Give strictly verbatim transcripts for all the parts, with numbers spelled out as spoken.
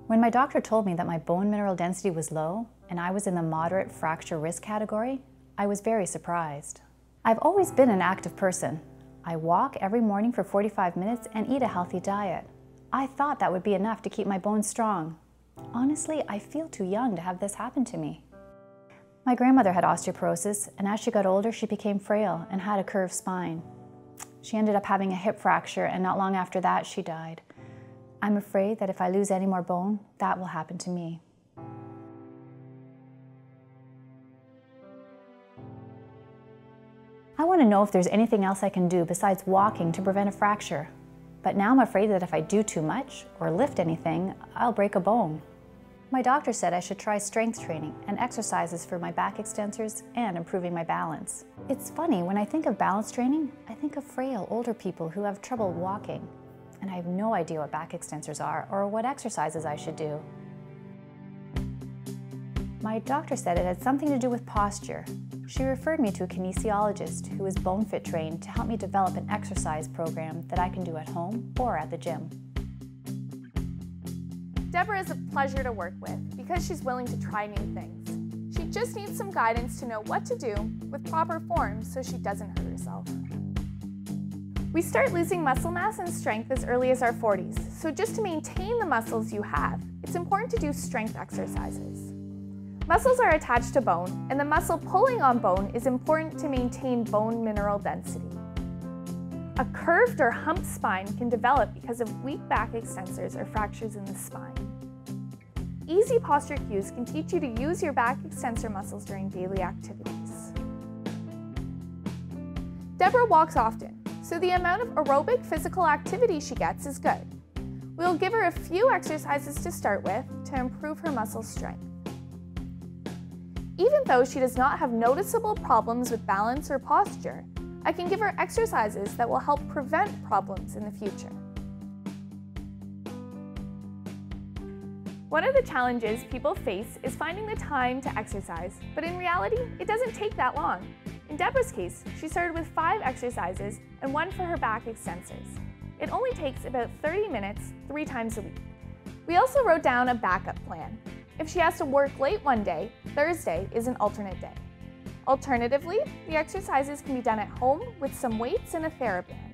When my doctor told me that my bone mineral density was low and I was in the moderate fracture risk category, I was very surprised. I've always been an active person. I walk every morning for forty-five minutes and eat a healthy diet. I thought that would be enough to keep my bones strong. Honestly, I feel too young to have this happen to me. My grandmother had osteoporosis, and as she got older, she became frail and had a curved spine. She ended up having a hip fracture, and not long after that, she died. I'm afraid that if I lose any more bone, that will happen to me. I want to know if there's anything else I can do besides walking to prevent a fracture. But now I'm afraid that if I do too much or lift anything, I'll break a bone. My doctor said I should try strength training and exercises for my back extensors and improving my balance. It's funny, when I think of balance training, I think of frail, older people who have trouble walking. And I have no idea what back extensors are or what exercises I should do. My doctor said it had something to do with posture. She referred me to a kinesiologist who is bone fit trained to help me develop an exercise program that I can do at home or at the gym. Deborah is a pleasure to work with because she's willing to try new things. She just needs some guidance to know what to do with proper form so she doesn't hurt herself. We start losing muscle mass and strength as early as our forties, so just to maintain the muscles you have, it's important to do strength exercises. Muscles are attached to bone, and the muscle pulling on bone is important to maintain bone mineral density. A curved or humped spine can develop because of weak back extensors or fractures in the spine. Easy posture cues can teach you to use your back extensor muscles during daily activities. Deborah walks often, so the amount of aerobic physical activity she gets is good. We'll give her a few exercises to start with to improve her muscle strength. Even though she does not have noticeable problems with balance or posture, I can give her exercises that will help prevent problems in the future. One of the challenges people face is finding the time to exercise, but in reality, it doesn't take that long. In Deborah's case, she started with five exercises and one for her back extensors. It only takes about thirty minutes, three times a week. We also wrote down a backup plan. If she has to work late one day, Thursday is an alternate day. Alternatively, the exercises can be done at home with some weights and a TheraBand.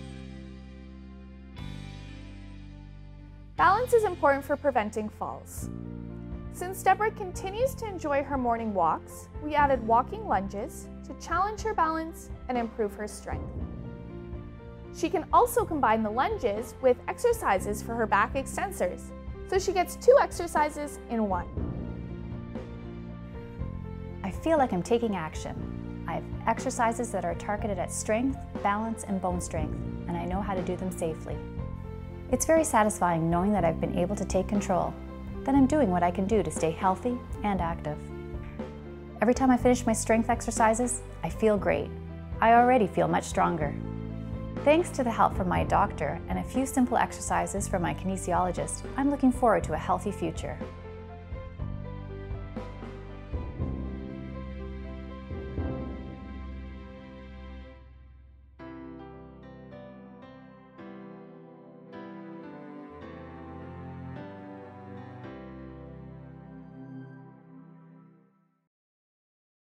Balance is important for preventing falls. Since Deborah continues to enjoy her morning walks, we added walking lunges to challenge her balance and improve her strength. She can also combine the lunges with exercises for her back extensors, so she gets two exercises in one. I feel like I'm taking action. I have exercises that are targeted at strength, balance, and bone strength, and I know how to do them safely. It's very satisfying knowing that I've been able to take control, that I'm doing what I can do to stay healthy and active. Every time I finish my strength exercises, I feel great. I already feel much stronger. Thanks to the help from my doctor and a few simple exercises from my kinesiologist, I'm looking forward to a healthy future.